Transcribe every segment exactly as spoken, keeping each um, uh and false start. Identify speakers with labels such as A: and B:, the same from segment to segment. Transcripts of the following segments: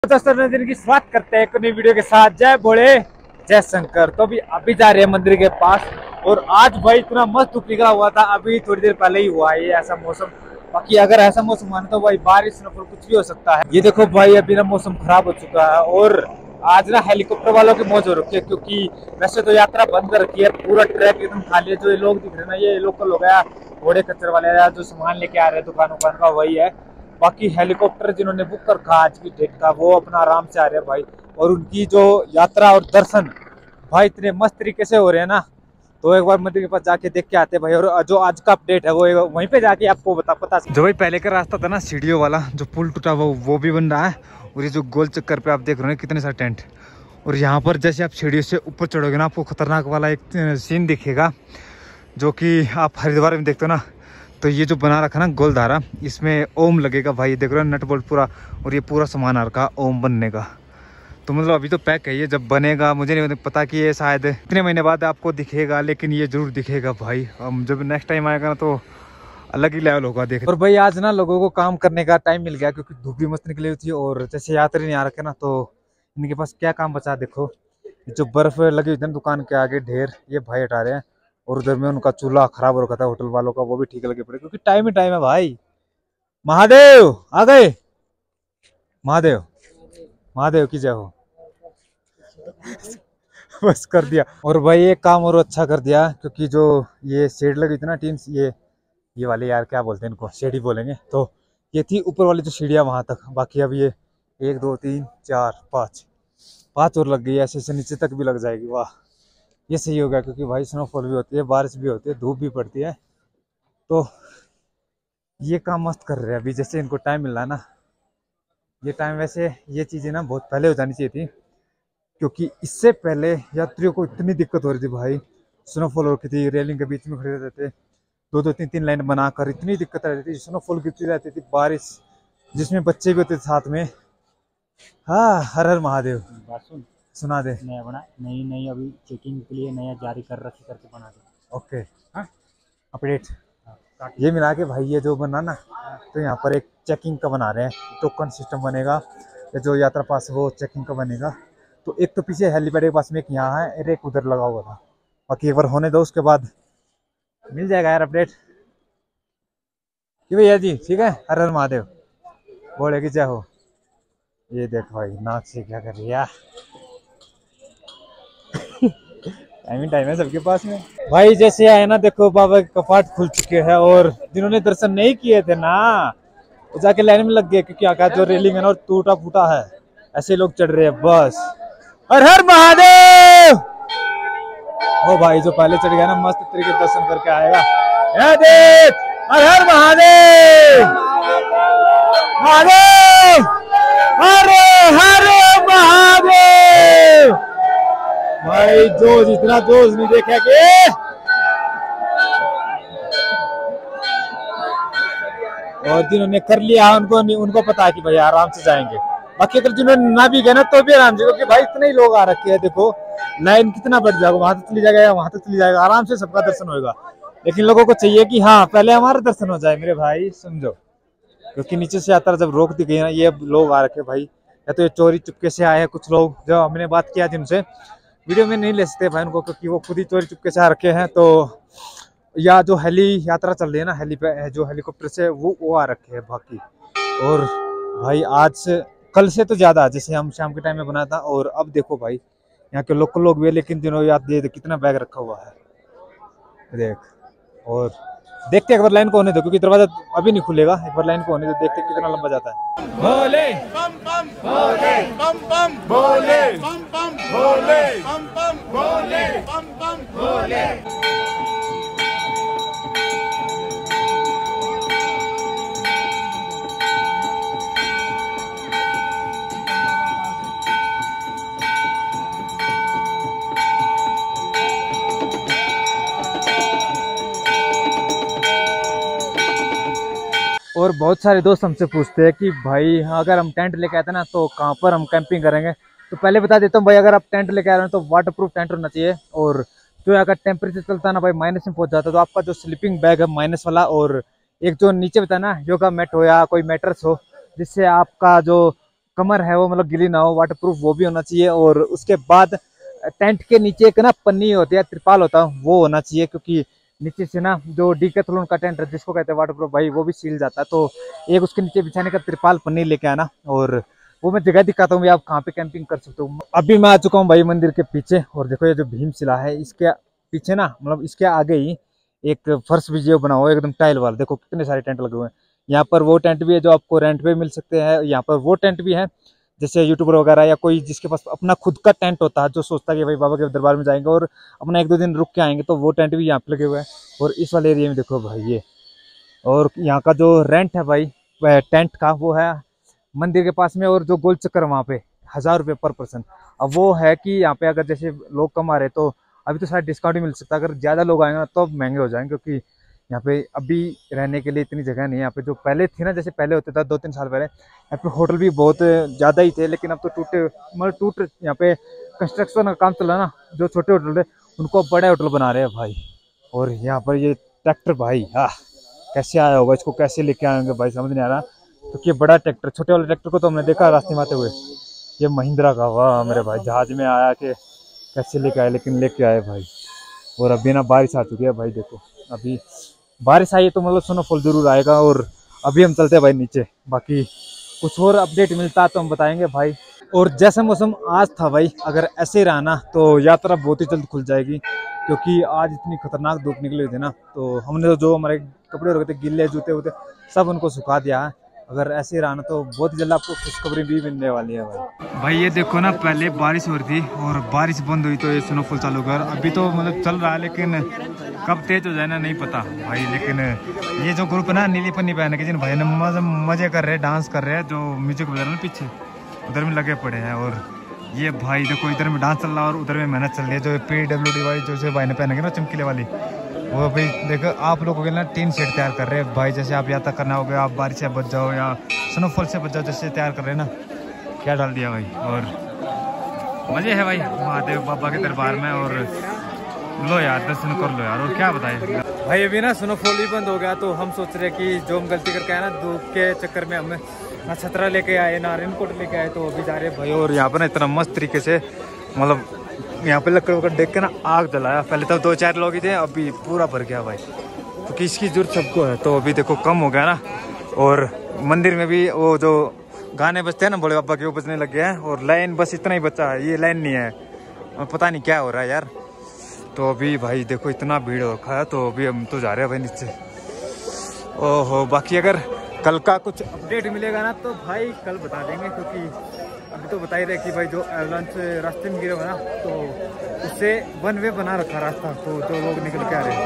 A: दोस्तों दिन की शुरुआत करते हैं एक नई वीडियो के साथ। जय भोले जय शंकर। तो अभी अभी जा रहे हैं मंदिर के पास और आज भाई इतना मस्त धूप निकला हुआ था, अभी थोड़ी देर पहले ही हुआ है ये ऐसा मौसम। बाकी अगर ऐसा मौसम माने तो भाई बारिश न कुछ भी हो सकता है। ये देखो भाई अभी ना मौसम खराब हो चुका है और आज ना हेलीकॉप्टर वालों की मौज हो रखी है, क्योंकि वैसे तो यात्रा बंद कर रखी है, पूरा ट्रैक एकदम खाली है। जो ये लोग दिख रहे हैं ना ये लोकल हो गया, घोड़े कचर वाले जो सामान लेके आ रहे हैं दुकान उकान का वही है। बाकी हेलीकॉप्टर जिन्होंने बुक कर रखा आज की डेट का वो अपना आराम से आ रहे हैं भाई। और उनकी जो यात्रा और दर्शन भाई इतने मस्त तरीके से हो रहे हैं ना, तो एक बार मंदिर के पास जाके देख के आते हैं भाई। और जो आज का अपडेट है वो वहीं पे जाके आपको बता पता जो भाई पहले का रास्ता था ना सीढ़ियों वाला, जो पुल टूटा वो वो भी बन रहा है। और ये जो गोल चक्कर पे आप देख रहे हो कितने सारे टेंट। और यहाँ पर जैसे आप सीढ़ियों से ऊपर चढ़ोगे ना आपको खतरनाक वाला एक सीन दिखेगा, जो कि आप हरिद्वार में देखते हो ना। तो ये जो बना रखा ना गोलधारा, इसमें ओम लगेगा भाई, देख रहे हो नट बोल्ट पूरा। और ये पूरा सामान आ रखा ओम बनने का। तो मतलब अभी तो पैक है, ये जब बनेगा मुझे नहीं पता कि ये शायद इतने महीने बाद आपको दिखेगा, लेकिन ये जरूर दिखेगा भाई। हम जब नेक्स्ट टाइम आएगा ना तो अलग ही लेवल होगा देख। और भाई आज ना लोगों को काम करने का टाइम मिल गया, क्योंकि धूप भी मस्त निकली हुई थी और जैसे यात्री नहीं आ रखे ना, तो इनके पास क्या काम बचा। देखो जो बर्फ लगी हुई थी दुकान के आगे ढेर, ये भाई हटा रहे हैं। और उधर में उनका चूल्हा खराब हो रखा था होटल वालों का, वो भी ठीक लगे पड़े, क्योंकि टाइम ही टाइम है भाई। महादेव आ गए, महादेव महादेव की जय हो। बस कर दिया। और भाई एक काम और अच्छा कर दिया, क्योंकि जो ये शेड लगी थी ना टीन, ये ये वाले यार क्या बोलते हैं इनको, शेड ही बोलेंगे। तो ये थी ऊपर वाली जो सीढ़ियाँ वहां तक, बाकी अब ये एक दो तीन चार पाँच पाँच और लग गई, ऐसे ऐसे नीचे तक भी लग जाएगी। वाह ये सही हो गया, क्योंकि भाई स्नोफॉल भी होती है, बारिश भी होती है, धूप भी पड़ती है। तो ये काम मस्त कर रहे हैं अभी, जैसे इनको टाइम मिल रहा है ना। ये टाइम वैसे ये चीज़ें ना बहुत पहले हो जानी चाहिए थी, क्योंकि इससे पहले यात्रियों को इतनी दिक्कत हो रही थी भाई। स्नोफॉल हो रही थी, रेलिंग के बीच में खड़े रहते थे, दो दो तीन तीन लाइन बनाकर, इतनी दिक्कत रहती थी। स्नोफॉल गिरती रहती थी, बारिश जिसमें बच्चे भी होते थे साथ में। हाँ हर हर महादेव। सुना दे
B: नया बना नई नई अभी चेकिंग के लिए नया जारी कर रखी करके बना दे।
A: ओके हाँ अपडेट ये मिला के भाई। ये जो बना ना तो यहाँ पर एक चेकिंग का बना रहे हैं, टोकन सिस्टम बनेगा। ये जो यात्रा पास वो चेकिंग का बनेगा। तो एक तो पीछे हेलीपैड के पास में एक यहाँ है और एक उधर लगा हुआ था। बाकी एक बार होने दो, उसके बाद मिल जाएगा यार अपडेट। कि भैया जी ठीक है, हर हर महादेव, बोले की जय हो। ये देख भाई नाक से क्या कर रही है, टाइम ही टाइम है सबके पास में भाई। जैसे आए ना देखो बाबा के कपाट खुल चुके हैं, और जिन्होंने दर्शन नहीं किए थे ना वो जाके लाइन में लग गए, क्योंकि आका जो रेलिंग है ना टूटा फूटा है, ऐसे लोग चढ़ रहे हैं बस। हर हर महादेव। ओ भाई जो पहले चढ़ गया ना मस्त तरीके से दर्शन करके आएगा। देख हर हर महादेव, महादेव हरे हरे महादेव। भाई जोश इतना जोश नहीं देखा कि। और जिन्होंने कर लिया उनको उनको पता है कि भाई आराम से जाएंगे। बाकी अगर जिन्होंने ना भी गए ना तो भी आराम से, क्योंकि भाई इतने ही लोग आ रखे हैं। देखो लाइन कितना बढ़ जाएगा, वहां तक चली जाएगा या वहां तक चली जाएगा, आराम से सबका दर्शन होगा। लेकिन लोगों को चाहिए कि हाँ पहले हमारा दर्शन हो जाए मेरे भाई, समझो। क्योंकि नीचे से यात्रा जब रोक दी गई ना, ये लोग आ रखे भाई, या तो ये चोरी चुपके से आए हैं कुछ लोग, जो हमने बात किया जिनसे वीडियो में नहीं ले सकते भाई उनको, क्योंकि वो खुद ही चोरी चुपके से आ रखे हैं। तो या जो हेली यात्रा चल रही है ना, हेली पे जो हेलीकॉप्टर से वो वो आ रखे हैं बाकी। और भाई आज से कल से तो ज़्यादा, जैसे हम शाम के टाइम में बना था। और अब देखो भाई यहाँ के लोकल लोग भी है, लेकिन जिन्होंने याद दिए कितना बैग रखा हुआ है देख। और देखते एक बार लाइन को होने दो, क्योंकि दरवाजा अभी नहीं खुलेगा, एक बार लाइन को होने दो, देखते कितना लंबा जाता है। भोले
C: बम बम भोले बम बम भोले बम बम भोले बम बम भोले बम बम भोले।
A: और बहुत सारे दोस्त हमसे पूछते हैं कि भाई अगर हम टेंट लेके आते हैं ना तो कहाँ पर हम कैंपिंग करेंगे। तो पहले बता देता हूँ भाई, अगर आप टेंट लेके आ रहे हैं तो वाटर प्रूफ टेंट होना चाहिए। और जो अगर टेम्परेचर चलता है ना भाई माइनस में पहुंच जाता है, तो आपका जो स्लीपिंग बैग है माइनस वाला, और एक जो नीचे बताया ना योगा मैट हो या कोई मैट्रेस हो, जिससे आपका जो कमर है वो मतलब गिली ना हो, वाटर प्रूफ वो भी होना चाहिए। और उसके बाद टेंट के नीचे एक ना पन्नी होती है, त्रिपाल होता है, वो होना चाहिए, क्योंकि नीचे से ना जो डीकैथलॉन का टेंट है जिसको कहते हैं वाटर प्रूफ भाई, वो भी सील जाता है। तो एक उसके नीचे बिछाने का त्रिपाल पन्नी लेके आना। और वो मैं जगह दिखाता हूँ आप कहाँ पे कैंपिंग कर सकते हो। अभी मैं आ चुका हूँ भाई मंदिर के पीछे, और देखो ये जो भीमशिला है इसके पीछे ना मतलब इसके आगे ही एक फर्श भी जो बना हुआ है एकदम टाइल वाला। देखो कितने सारे टेंट लगे हुए हैं। यहाँ पर वो टेंट भी है जो आपको रेंट पे मिल सकते हैं, यहाँ पर वो टेंट भी है जैसे यूट्यूबर वगैरह या कोई जिसके पास अपना खुद का टेंट होता है, जो सोचता है कि भाई बाबा के दरबार में जाएंगे और अपना एक दो दिन रुक के आएंगे, तो वो टेंट भी यहाँ पे लगे हुए हैं। और इस वाले एरिया में देखो भाई ये, और यहाँ का जो रेंट है भाई टेंट का वो है मंदिर के पास में, और जो गोल चक्कर वहाँ पे हज़ार रुपये पर पर्सन। अब वो है कि यहाँ पे अगर जैसे लोग कम आ रहे तो अभी तो शायद डिस्काउंट भी मिल सकता है, अगर ज़्यादा लोग आएंगे ना तो महंगे हो जाएंगे, क्योंकि यहाँ पे अभी रहने के लिए इतनी जगह नहीं है। यहाँ पे जो पहले थी ना, जैसे पहले होता था दो तीन साल पहले, यहाँ पे होटल भी बहुत ज़्यादा ही थे, लेकिन अब तो टूटे मतलब टूट यहाँ पे कंस्ट्रक्शन का काम चल रहा ना, जो छोटे होटल थे उनको बड़े होटल बना रहे हैं भाई। और यहाँ पर ये ट्रैक्टर भाई हाँ कैसे आया होगा, इसको कैसे लेके आएंगे भाई समझ नहीं आ रहा, क्योंकि ये बड़ा ट्रैक्टर, छोटे वाले ट्रैक्टर को तो हमने देखा रास्ते में आते हुए, ये महिंद्रा का, वाह मेरे भाई जहाज में आया कि कैसे लेके आए, लेकिन लेके आए भाई। और अभी ना बारिश आ चुकी है भाई, देखो अभी बारिश आई है तो मतलब स्नोफॉल जरूर आएगा। और अभी हम चलते हैं भाई नीचे, बाकी कुछ और अपडेट मिलता है तो हम बताएंगे भाई। और जैसा मौसम आज था भाई, अगर ऐसे रहा ना तो यात्रा बहुत ही जल्द खुल जाएगी, क्योंकि आज इतनी खतरनाक धूप निकली हुई थी ना, तो हमने जो हमारे कपड़े हो थे गिल्ले जूते होते सब उनको सुखा दिया है। अगर ऐसे रहा ना तो बहुत जल्द आपको खुशखबरी भी मिलने वाली है भाई। भाई ये देखो ना, पहले बारिश हो रही थी और बारिश बंद हुई तो ये स्नोफॉल चालू कर, अभी तो मतलब चल रहा है, लेकिन कब तेज हो जाए ना नहीं पता भाई। लेकिन ये जो ग्रुप है ना नीली पन्नी पहने के, जिन भाई ने मजे कर रहे हैं, डांस कर रहे हैं, जो म्यूजिक बजा रहे हैं पीछे उधर में लगे पड़े हैं। और ये भाई देखो इधर में डांस चल रहा है और उधर में मेहनत चल रही है। जो पी डब्ल्यू डी वाली जो भाई ने पहने ना चमकीले वाली, वो भाई देखो आप लोगों के ना टीन सेट तैयार कर रहे हैं भाई। जैसे आप यात्रा करना हो गया, आप बारिश से बच जाओ या स्नोफॉल से बच जाओ, जैसे तैयार कर रहे हैं ना, क्या डाल दिया भाई। और मजे है भाई महादेव बाबा के दरबार में, और लो यार दर्शन कर लो यार, और क्या बताए भाई। अभी ना स्नोफॉल ही बंद हो गया, तो हम सोच रहे कि जो हम गलती करके आए ना धूप के चक्कर में, हमने ना छतरा लेके आए ना रेनकोट लेके आए, तो अभी जा रहे भाई। और यहाँ पर ना इतना मस्त तरीके से मतलब यहाँ पे लकड़ वकड़ देख के ना आग जलाया। पहले तो दो चार लोग ही थे, अभी पूरा भर गया भाई, क्योंकि इसकी जरूरत सबको है। तो अभी देखो कम हो गया ना, और मंदिर में भी वो जो गाने बजते हैं ना भोले बाबा के, वो बजने लग गए हैं। और लाइन बस इतना ही बचा है, ये लाइन नहीं है, पता नहीं क्या हो रहा है यार। तो अभी भाई देखो इतना भीड़ हो रखा है, तो अभी हम तो जा रहे हैं भाई नीचे। ओहो, बाकी अगर कल का कुछ अपडेट मिलेगा ना तो भाई कल बता देंगे, क्योंकि अभी तो बता ही रहे कि भाई जो एवलांच रास्ते में गिरा हुआ ना, तो उससे वन वे बना रखा रास्ता, तो जो लोग निकल के आ रहे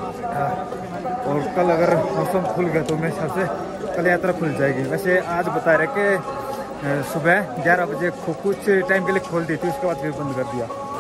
A: हैं। और कल अगर मौसम खुल गया तो मेरे हिसाब से कल यात्रा खुल जाएगी। वैसे आज बता रहे कि सुबह ग्यारह बजे कुछ टाइम के लिए खोल दी थी, उसके बाद फिर बंद कर दिया।